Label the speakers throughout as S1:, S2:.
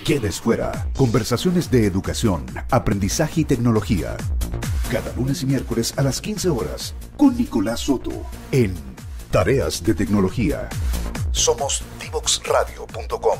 S1: quedes fuera. Conversaciones de educación, aprendizaje y tecnología. Cada lunes y miércoles a las 15 horas con Nicolás Soto en Tareas de Tecnología. Somos divoxradio.com.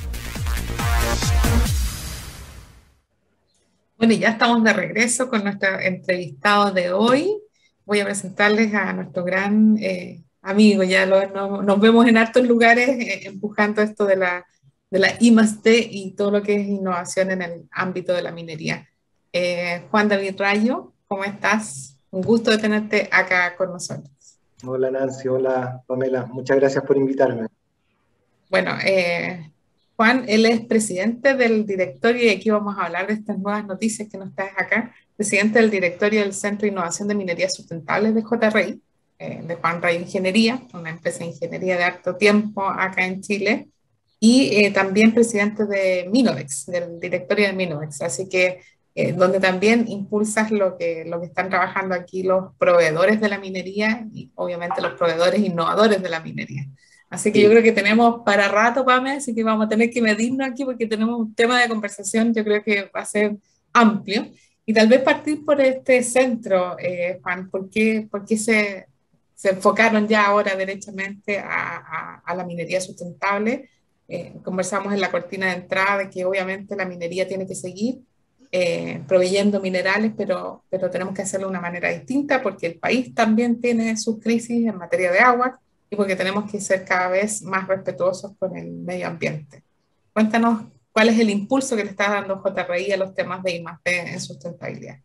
S2: Bueno, y ya estamos de regreso con nuestro entrevistado de hoy. Voy a presentarles a nuestro gran amigo. Nos vemos en hartos lugares empujando esto de la I+D y todo lo que es innovación en el ámbito de la minería. Juan David Rayo, ¿cómo estás? Un gusto de tenerte acá con nosotros.
S3: Hola Nancy, hola Pamela, muchas gracias por invitarme.
S2: Bueno, Juan, él es presidente del directorio, y aquí vamos a hablar de estas nuevas noticias que nos traes acá, presidente del directorio del Centro de Innovación de Minería Sustentables de JRI, de Juan Rayo Ingeniería, una empresa de ingeniería de harto tiempo acá en Chile, y también presidente de Minovex, del directorio de Minovex, así que donde también impulsas lo que están trabajando aquí los proveedores de la minería y obviamente los proveedores innovadores de la minería. Así que yo creo que tenemos para rato, Pame, así que vamos a tener que medirnos aquí porque tenemos un tema de conversación, yo creo que va a ser amplio. Y tal vez partir por este centro, Juan, ¿por qué se enfocaron ya ahora derechamente a la minería sustentable? Conversamos en la cortina de entrada de que obviamente la minería tiene que seguir proveyendo minerales, pero tenemos que hacerlo de una manera distinta porque el país también tiene sus crisis en materia de agua y porque tenemos que ser cada vez más respetuosos con el medio ambiente. Cuéntanos cuál es el impulso que le está dando JRI a los temas de I+D en sustentabilidad.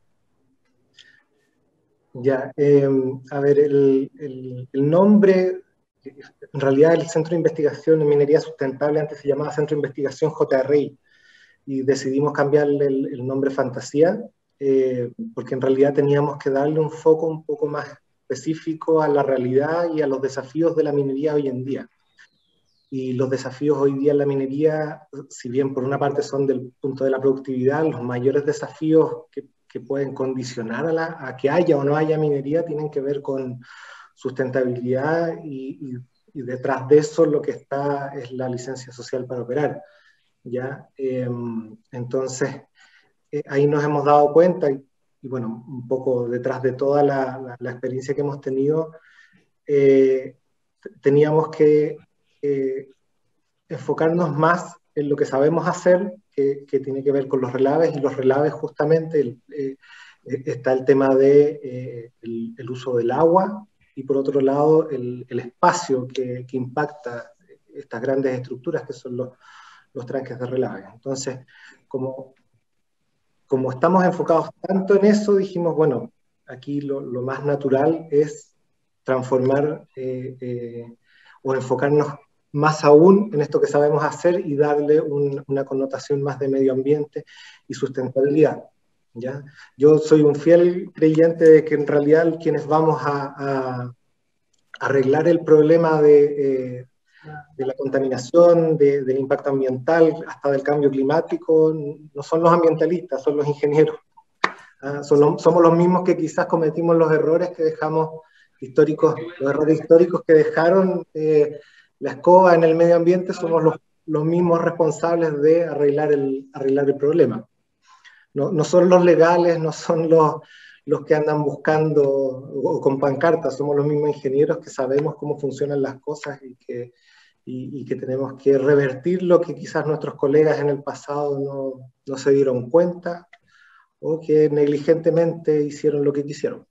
S3: Ya, a ver, el nombre, en realidad el Centro de Investigación en Minería Sustentable antes se llamaba Centro de Investigación JRI y decidimos cambiarle el nombre Fantasía porque en realidad teníamos que darle un foco un poco más específico a la realidad y a los desafíos de la minería hoy en día. Y los desafíos hoy día en la minería, si bien por una parte son del punto de la productividad, los mayores desafíos que pueden condicionar a que haya o no haya minería tienen que ver con sustentabilidad y detrás de eso lo que está es la licencia social para operar. ¿Ya? Entonces, ahí nos hemos dado cuenta y bueno, un poco detrás de toda la experiencia que hemos tenido, teníamos que enfocarnos más en lo que sabemos hacer, que tiene que ver con los relaves, y los relaves justamente está el tema de el uso del agua, y por otro lado el espacio que impacta estas grandes estructuras que son los tranques de relave. Entonces, como estamos enfocados tanto en eso, dijimos, bueno, aquí lo más natural es transformar o enfocarnos más aún en esto que sabemos hacer y darle una connotación más de medio ambiente y sustentabilidad. ¿Ya? Yo soy un fiel creyente de que en realidad quienes vamos a arreglar el problema de la contaminación, del impacto ambiental, hasta del cambio climático, no son los ambientalistas, son los ingenieros. Somos los mismos que quizás cometimos los errores que dejamos históricos, los errores históricos que dejaron la escoba en el medio ambiente, somos los mismos responsables de arreglar el problema. No son los legales, no son los que andan buscando o con pancartas, somos los mismos ingenieros que sabemos cómo funcionan las cosas y que tenemos que revertir lo que quizás nuestros colegas en el pasado no se dieron cuenta o que negligentemente hicieron lo que quisieron.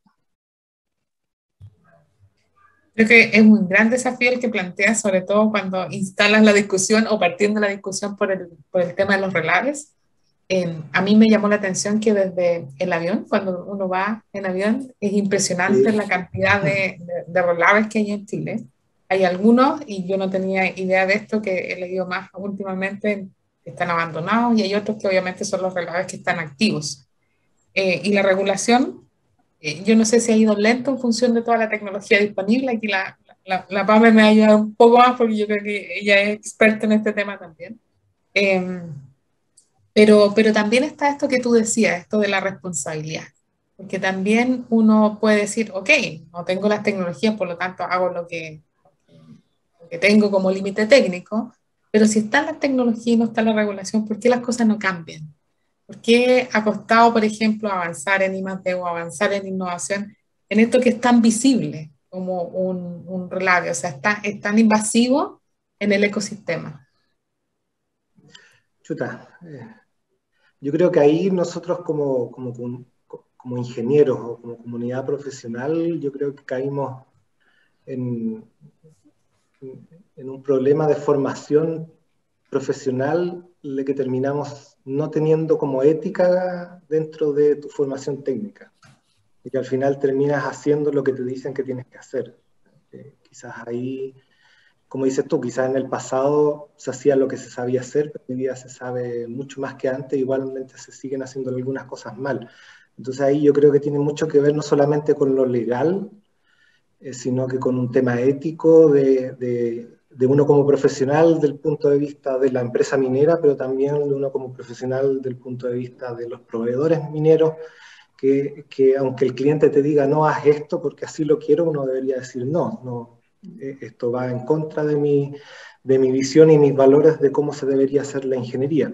S2: Creo que es un gran desafío el que planteas, sobre todo cuando instalas la discusión o partiendo la discusión por el tema de los relaves. A mí me llamó la atención que desde el avión, cuando uno va en avión, es impresionante la cantidad de relaves que hay en Chile. Hay algunos, y yo no tenía idea de esto, que he leído más últimamente, que están abandonados, y hay otros que obviamente son los relaves que están activos. Y la regulación, yo no sé si ha ido lento en función de toda la tecnología disponible. Aquí la PAME me ha ayudado un poco más porque yo creo que ella es experta en este tema también. Pero también está esto que tú decías, esto de la responsabilidad. Porque también uno puede decir, ok, no tengo las tecnologías, por lo tanto hago lo que tengo como límite técnico, Pero si está la tecnología y no está la regulación, ¿por qué las cosas no cambian? ¿Por qué ha costado, por ejemplo, avanzar en I+D o avanzar en innovación en esto que es tan visible como un relave? O sea, es tan invasivo en el ecosistema.
S3: Chuta, yo creo que ahí nosotros como ingenieros o como comunidad profesional, yo creo que caímos en, en un problema de formación profesional de que terminamos no teniendo como ética dentro de tu formación técnica. Y que al final terminas haciendo lo que te dicen que tienes que hacer. Quizás ahí, como dices tú, quizás en el pasado se hacía lo que se sabía hacer, pero hoy día se sabe mucho más que antes, igualmente se siguen haciendo algunas cosas mal. Entonces ahí yo creo que tiene mucho que ver no solamente con lo legal, sino que con un tema ético de uno como profesional del punto de vista de la empresa minera, pero también de uno como profesional del punto de vista de los proveedores mineros, que aunque el cliente te diga no haz esto porque así lo quiero, uno debería decir no, esto va en contra de mi visión y mis valores de cómo se debería hacer la ingeniería.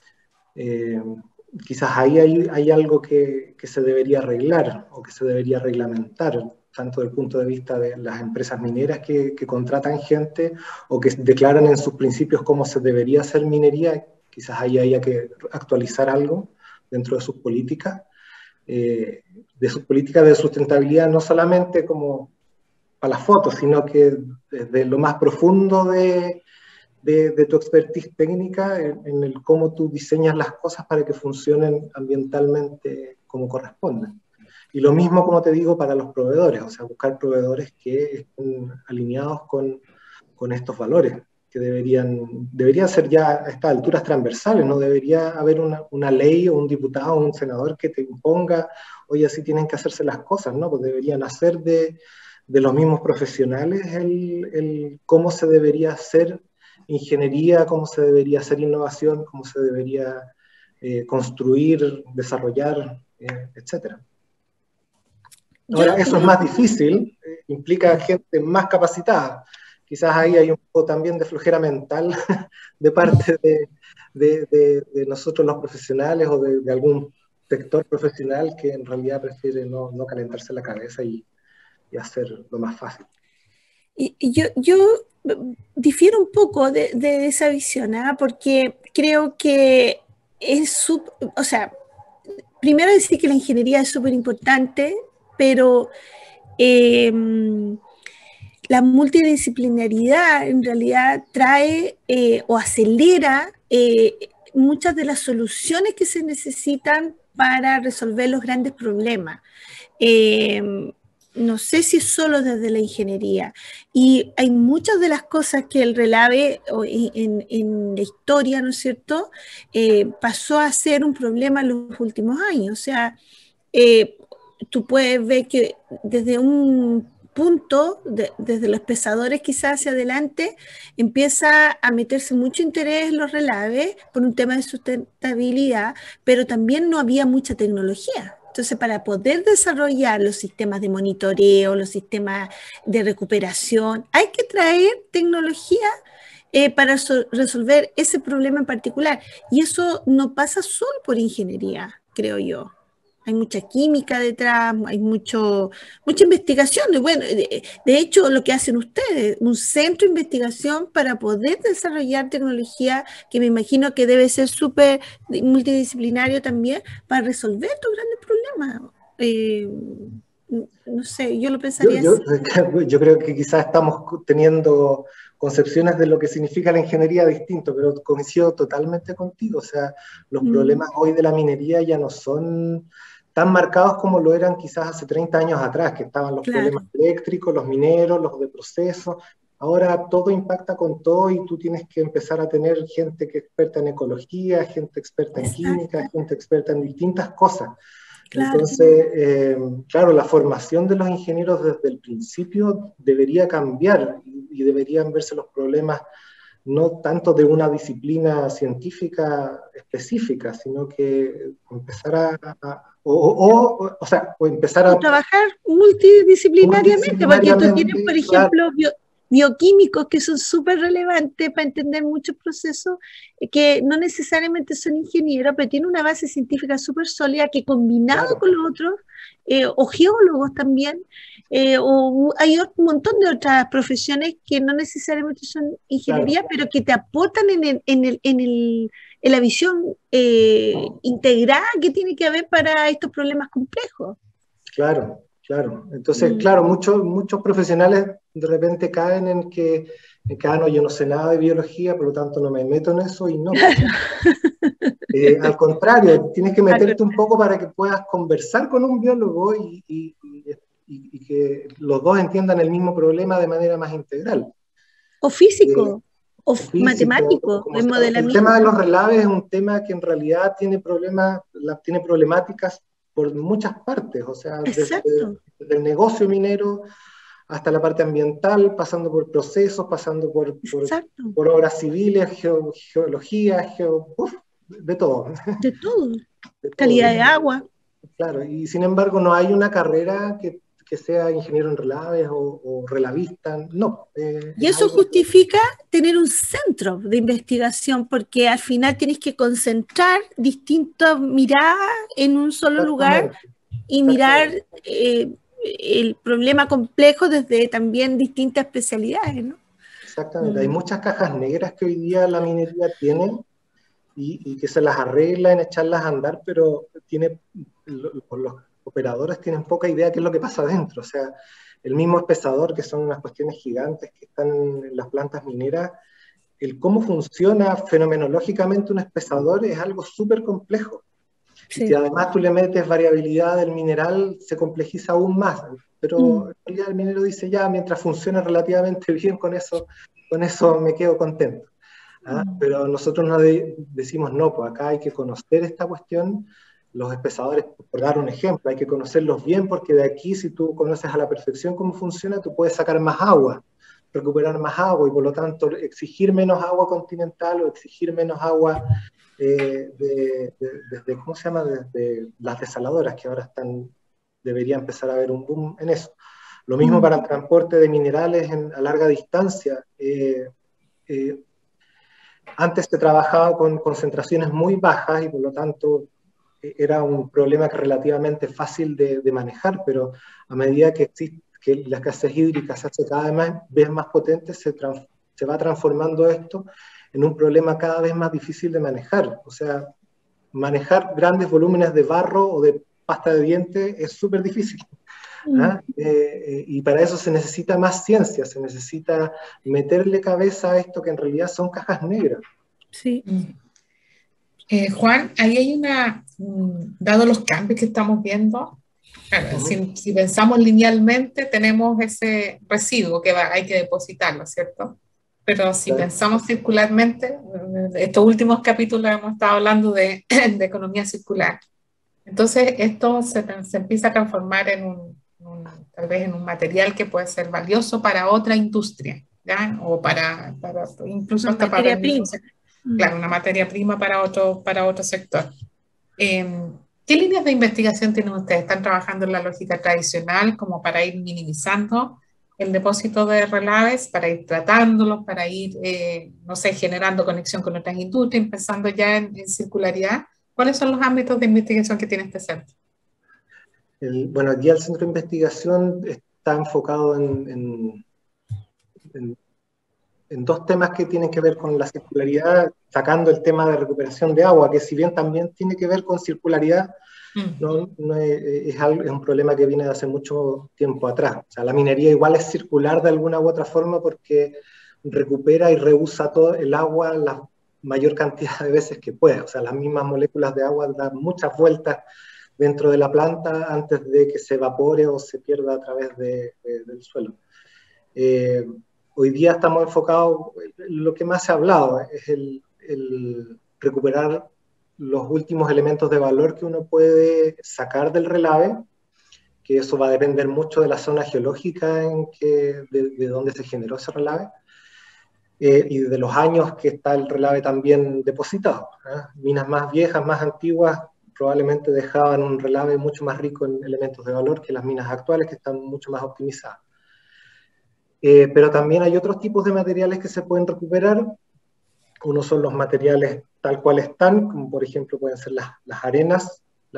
S3: Quizás ahí hay algo que se debería arreglar o que se debería reglamentar, tanto desde el punto de vista de las empresas mineras que contratan gente o que declaran en sus principios cómo se debería hacer minería. Quizás ahí haya que actualizar algo dentro de sus políticas. De sus políticas de sustentabilidad, no solamente como para las fotos, sino que desde lo más profundo de tu expertise técnica en el cómo tú diseñas las cosas para que funcionen ambientalmente como corresponden. Y lo mismo, como te digo, para los proveedores, o sea, buscar proveedores que estén alineados con estos valores, que deberían ser ya a estas alturas transversales, no debería haber una ley o un diputado o un senador que te imponga, oye, así tienen que hacerse las cosas, ¿no? Pues deberían hacer de los mismos profesionales el cómo se debería hacer ingeniería, cómo se debería hacer innovación, cómo se debería construir, desarrollar, etcétera. Ahora, eso es más difícil, implica gente más capacitada. Quizás ahí hay un poco también de flojera mental de parte de nosotros los profesionales o de algún sector profesional que en realidad prefiere no calentarse la cabeza y hacer lo más fácil.
S4: Y yo difiero un poco de esa visión, ¿eh? Porque creo que o sea, primero decir que la ingeniería es súper importante, pero la multidisciplinaridad en realidad trae o acelera muchas de las soluciones que se necesitan para resolver los grandes problemas. No sé si es solo desde la ingeniería. Y hay muchas de las cosas que el relave en la historia, ¿no es cierto?, pasó a ser un problema en los últimos años. O sea, tú puedes ver que desde un punto, desde los pesadores quizás hacia adelante, empieza a meterse mucho interés en los relaves por un tema de sustentabilidad, pero también no había mucha tecnología. Entonces, para poder desarrollar los sistemas de monitoreo, los sistemas de recuperación, hay que traer tecnología para resolver ese problema en particular. Y eso no pasa solo por ingeniería, creo yo. Hay mucha química detrás, hay mucha investigación. Bueno, de hecho, lo que hacen ustedes, un centro de investigación para poder desarrollar tecnología que me imagino que debe ser súper multidisciplinario también para resolver estos grandes problemas. No sé, yo lo pensaría así.
S3: Yo creo que quizás estamos teniendo concepciones de lo que significa la ingeniería distinto, pero coincido totalmente contigo. O sea, los problemas hoy de la minería ya no son tan marcados como lo eran quizás hace 30 años atrás, que estaban los problemas eléctricos, los mineros, los de proceso. Ahora todo impacta con todo y tú tienes que empezar a tener gente que es experta en ecología, gente experta en química, gente experta en distintas cosas. Entonces, claro, la formación de los ingenieros desde el principio debería cambiar y deberían verse los problemas no tanto de una disciplina científica específica, sino que empezar empezar a
S4: trabajar multidisciplinariamente, porque tú tienes, por ejemplo, bioquímicos que son súper relevantes para entender muchos procesos que no necesariamente son ingenieros, pero tienen una base científica súper sólida que combinado
S3: Claro.
S4: con los otros, o geólogos también, o hay un montón de otras profesiones que no necesariamente son ingeniería,
S3: Claro.
S4: pero que te aportan en la visión integrada que tiene que haber para estos problemas complejos.
S3: Claro, claro. Entonces, claro, muchos profesionales de repente caen en que, no, yo no sé nada de biología, por lo tanto no me meto en eso y no. Al contrario, tienes que meterte un poco para que puedas conversar con un biólogo y que los dos entiendan el mismo problema de manera más integral.
S4: O físico, o
S3: Físico,
S4: matemático,
S3: como
S4: en
S3: sea. El
S4: modelamiento.
S3: tema de los relaves es un tema que en realidad tiene problemáticas por muchas partes, o sea, desde
S4: Exacto.
S3: el negocio minero hasta la parte ambiental, pasando por procesos, pasando por
S4: Exacto.
S3: obras civiles, geología, de todo.
S4: De todo.
S3: De todo.
S4: Calidad de agua.
S3: Claro, y sin embargo no hay una carrera que sea ingeniero en relaves o relavista, no.
S4: Y eso justifica tener un centro de investigación, porque al final tienes que concentrar distintas miradas en un solo lugar y mirar el problema complejo desde también distintas especialidades, ¿no?
S3: Exactamente, hay muchas cajas negras que hoy día la minería tiene y que se las arregla en echarlas a andar, pero los operadores tienen poca idea de qué es lo que pasa adentro. O sea, el mismo espesador, que son unas cuestiones gigantes que están en las plantas mineras, el cómo funciona fenomenológicamente un espesador es algo súper complejo. Sí. Y si además tú le metes variabilidad del mineral, se complejiza aún más. Pero en realidad el minero dice, ya, mientras funcione relativamente bien, con eso me quedo contento. Pero nosotros no decimos, no, pues acá hay que conocer esta cuestión. Los espesadores, por dar un ejemplo, hay que conocerlos bien, porque de aquí, si tú conoces a la perfección cómo funciona, tú puedes sacar más agua, recuperar más agua, y por lo tanto exigir menos agua continental o exigir menos agua ¿cómo se llama? Desde las desaladoras, que ahora debería empezar a haber un boom en eso. Lo mismo para el transporte de minerales a larga distancia. Antes se trabajaba con concentraciones muy bajas y por lo tanto era un problema que relativamente fácil de manejar, pero a medida que la escasez hídrica se hace cada vez más potente, se va transformando esto en un problema cada vez más difícil de manejar. O sea, manejar grandes volúmenes de barro o de pasta de dientes es súper difícil. Y para eso se necesita más ciencia, se necesita meterle cabeza a esto que en realidad son cajas negras.
S4: Sí.
S2: Juan, ahí hay dado los cambios que estamos viendo, claro, si pensamos linealmente, tenemos ese residuo que hay que depositarlo, ¿cierto? Pero si pensamos circularmente, estos últimos capítulos hemos estado hablando de economía circular. Entonces, esto se empieza a transformar tal vez en un material que puede ser valioso para otra industria, ¿ya? O para incluso hasta para el mismo sector. Claro, una materia prima para otro sector. ¿Qué líneas de investigación tienen ustedes? ¿Están trabajando en la lógica tradicional como para ir minimizando el depósito de relaves, para ir tratándolos, para ir, no sé, generando conexión con otras industrias, empezando ya en circularidad? ¿Cuáles son los ámbitos de investigación que tiene este centro?
S3: Bueno, aquí el centro de investigación está enfocado en dos temas que tienen que ver con la circularidad, sacando el tema de recuperación de agua, que si bien también tiene que ver con circularidad, es un problema que viene de hace mucho tiempo atrás. O sea, la minería igual es circular de alguna u otra forma porque recupera y reusa todo el agua la mayor cantidad de veces que puede. O sea, las mismas moléculas de agua dan muchas vueltas dentro de la planta antes de que se evapore o se pierda a través del suelo. Hoy día estamos enfocados, lo que más se ha hablado es el recuperar los últimos elementos de valor que uno puede sacar del relave, que eso va a depender mucho de la zona geológica de donde se generó ese relave, y de los años que está el relave también depositado. Minas más viejas, más antiguas, probablemente dejaban un relave mucho más rico en elementos de valor que las minas actuales, que están mucho más optimizadas. pero también hay otros tipos de materiales que se pueden recuperar. Uno son los materiales tal cual están, como por ejemplo pueden ser las arenas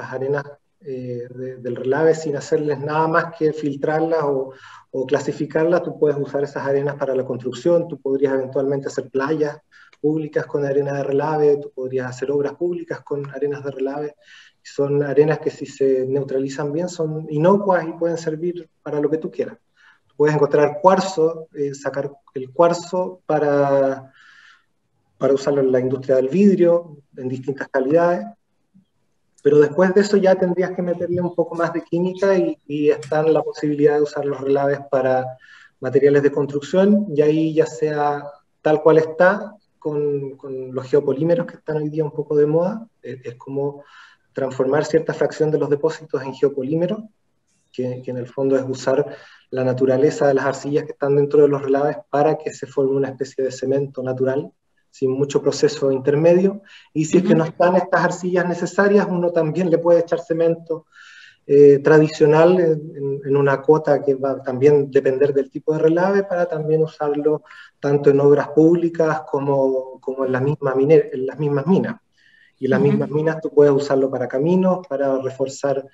S3: del relave, sin hacerles nada más que filtrarlas o clasificarlas. Tú puedes usar esas arenas para la construcción, tú podrías eventualmente hacer playas públicas con arena de relave, tú podrías hacer obras públicas con arenas de relave. Son arenas que si se neutralizan bien son inocuas y pueden servir para lo que tú quieras. Tú puedes encontrar cuarzo, sacar el cuarzo para usarlo en la industria del vidrio, en distintas calidades, pero después de eso ya tendrías que meterle un poco más de química y está la posibilidad de usar los relaves para materiales de construcción, y ahí ya sea tal cual está, con los geopolímeros que están hoy día un poco de moda, es como transformar cierta fracción de los depósitos en geopolímeros, que en el fondo es usar la naturaleza de las arcillas que están dentro de los relaves para que se forme una especie de cemento natural, sin mucho proceso intermedio, y si es que no están estas arcillas necesarias, uno también le puede echar cemento tradicional en una cuota que va a también depender del tipo de relave, para también usarlo tanto en obras públicas como en las mismas minas. Y en las mismas minas tú puedes usarlo para caminos, para reforzar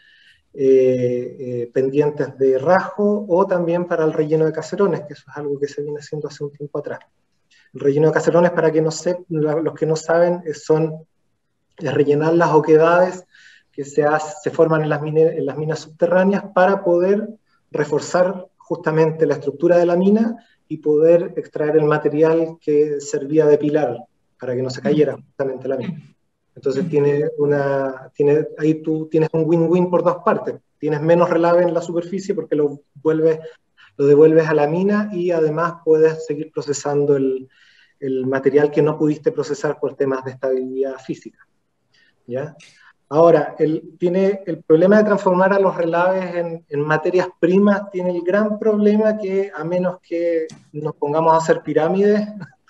S3: pendientes de rajo, o también para el relleno de caserones, que eso es algo que se viene haciendo hace un tiempo atrás. El relleno de caserones, para que los que no saben, es rellenar las oquedades que se forman en las minas subterráneas para poder reforzar justamente la estructura de la mina y poder extraer el material que servía de pilar para que no se cayera justamente la mina. Entonces ahí tú tienes un win-win por dos partes. Tienes menos relave en la superficie porque lo devuelves a la mina, y además puedes seguir procesando el material que no pudiste procesar por temas de estabilidad física, ¿ya? Ahora, el problema de transformar a los relaves en materias primas tiene el gran problema que, a menos que nos pongamos a hacer pirámides,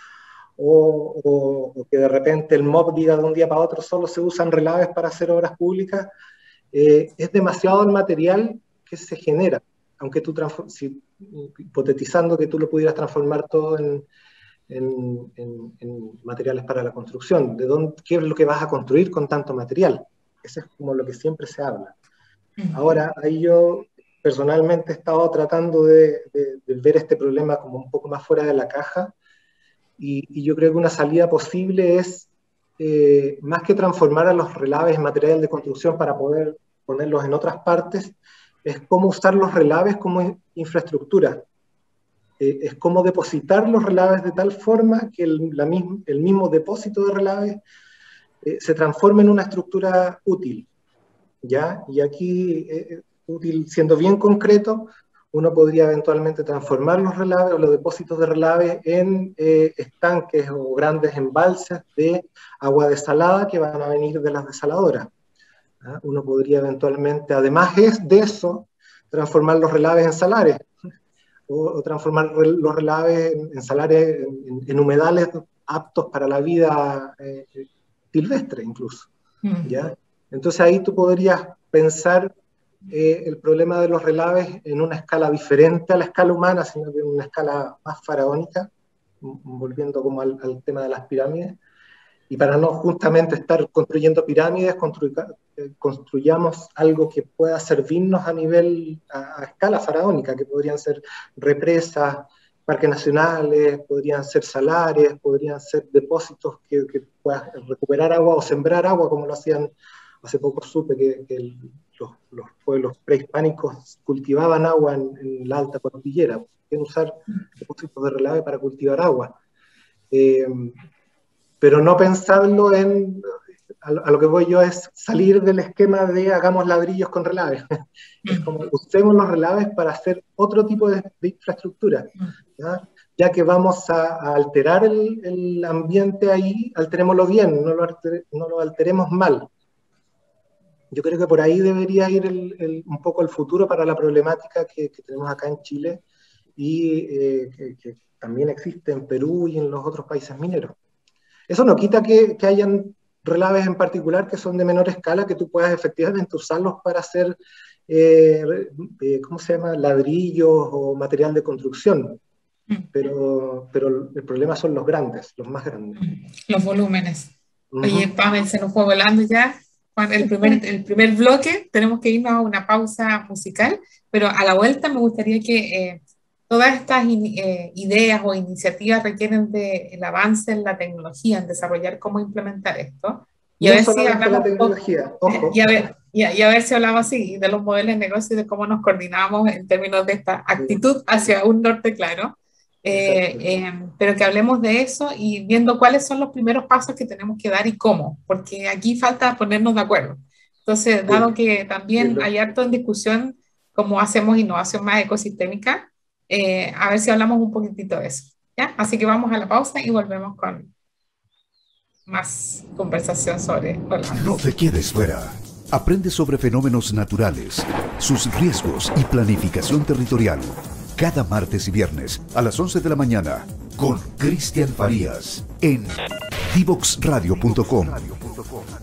S3: o que de repente el MOB diga de un día para otro solo se usan relaves para hacer obras públicas, es demasiado el material que se genera, aunque hipotetizando que tú lo pudieras transformar todo en materiales para la construcción. ¿Qué es lo que vas a construir con tanto material? Eso es como lo que siempre se habla. Ahora, ahí yo personalmente he estado tratando de ver este problema como un poco más fuera de la caja, y yo creo que una salida posible es, más que transformar a los relaves en material de construcción para poder ponerlos en otras partes, es cómo usar los relaves como infraestructura. Es cómo depositar los relaves de tal forma que el mismo depósito de relaves se transforme en una estructura útil, ¿ya? Y aquí, útil siendo bien concreto, uno podría eventualmente transformar los relaves o los depósitos de relaves en estanques o grandes embalses de agua desalada que van a venir de las desaladoras, ¿ya? Uno podría eventualmente, además de eso, transformar los relaves en salares, o transformar los relaves en salares, en humedales aptos para la vida silvestre incluso, ¿ya? Entonces ahí tú podrías pensar el problema de los relaves en una escala diferente a la escala humana, sino que en una escala más faraónica, volviendo como al tema de las pirámides. Y para no justamente estar construyendo pirámides, construyamos algo que pueda servirnos a escala faraónica, que podrían ser represas, parques nacionales, podrían ser salares, podrían ser depósitos que puedas recuperar agua o sembrar agua, como lo hacían. Hace poco supe que los pueblos prehispánicos cultivaban agua en la alta cordillera, pueden usar depósitos de relave para cultivar agua. Pero no pensarlo a lo que voy yo es salir del esquema de hagamos ladrillos con relaves. Es como usemos los relaves para hacer otro tipo de infraestructura, ¿ya? Ya que vamos a alterar el ambiente ahí, alterémoslo bien, no lo alteremos mal. Yo creo que por ahí debería ir un poco el futuro para la problemática que tenemos acá en Chile, y que también existe en Perú y en los otros países mineros. Eso no quita que hayan relaves en particular que son de menor escala, que tú puedas efectivamente usarlos para hacer, ¿cómo se llama?, ladrillos o material de construcción. pero el problema son los grandes, los más grandes.
S2: Los volúmenes. Oye, Pamela, se nos fue volando ya. Juan, el primer bloque, tenemos que irnos a una pausa musical, pero a la vuelta me gustaría que todas estas ideas o iniciativas requieren del avance en la tecnología, en desarrollar cómo implementar esto. Y a ver si hablamos
S3: la tecnología, ojo.
S2: Y a ver si hablamos así de los modelos de negocio y de cómo nos coordinamos en términos de esta actitud hacia un norte claro. Pero que hablemos de eso y viendo cuáles son los primeros pasos que tenemos que dar y cómo, porque aquí falta ponernos de acuerdo. Entonces, dado que también hay harto en discusión cómo hacemos innovación más ecosistémica, a ver si hablamos un poquitito de eso, ¿ya? Así que vamos a la pausa y volvemos con más conversación sobre Holanda.
S1: No te quedes fuera. Aprende sobre fenómenos naturales, sus riesgos y planificación territorial. Cada martes y viernes a las 11 de la mañana con Cristian Farías en divoxradio.com.